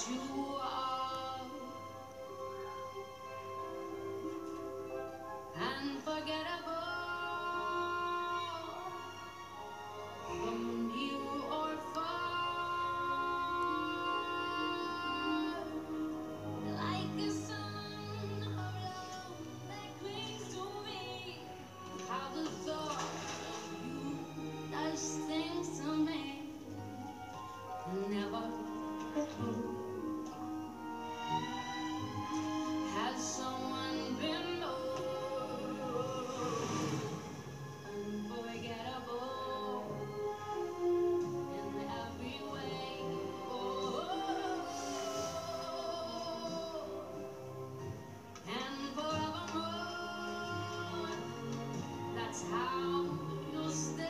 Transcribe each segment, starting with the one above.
you are unforgettable. From you or far, like a song of love that clings to me. How the thought of you does things to me. Never has someone been more unforgettable in every way. Oh, and forevermore, that's how you'll stay.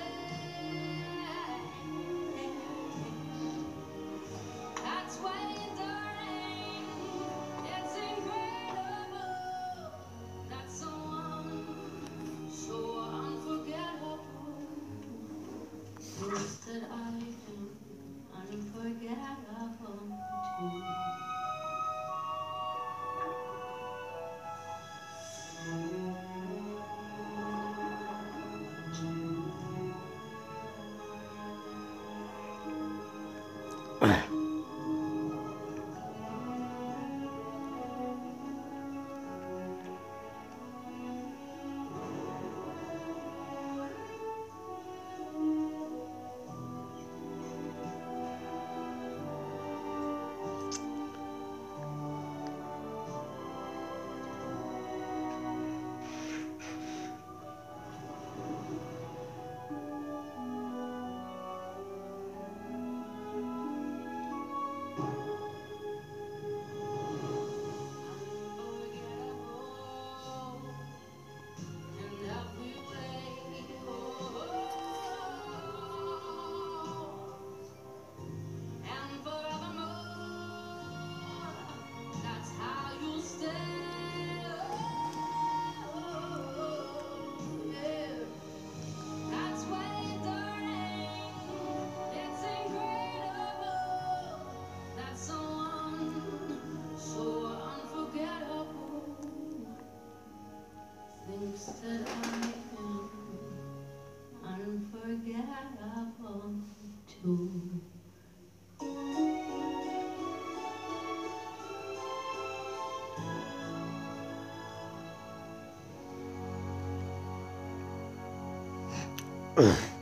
That's why, darling, it's incredible that someone so unforgettable thinks that I am unforgettable too. Thinks that I am unforgettable too. Ugh.